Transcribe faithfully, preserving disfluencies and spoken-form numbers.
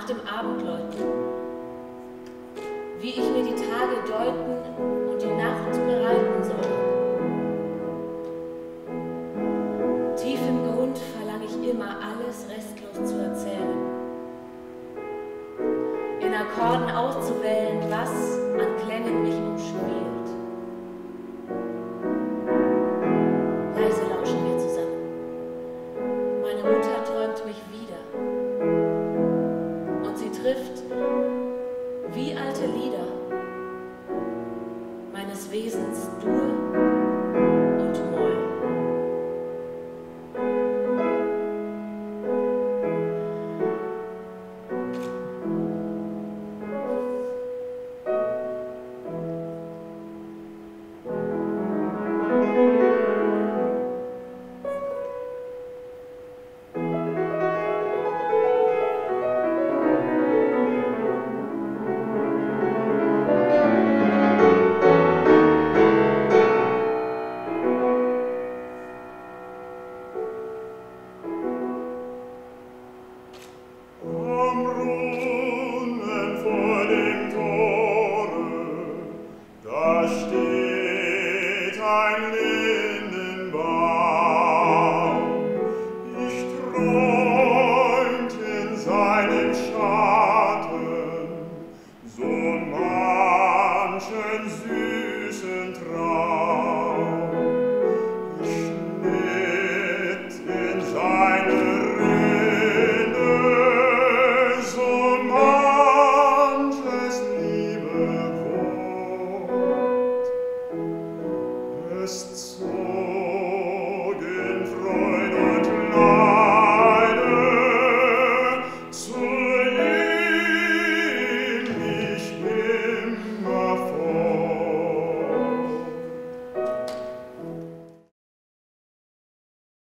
nach dem Abendläuten, wie ich mir die Tage deuten und die Nacht bereiten soll. Tief im Grund verlange ich immer, alles restlos zu erzählen, in Akkorden auszuwählen, was an Klängen mich umschwirrt.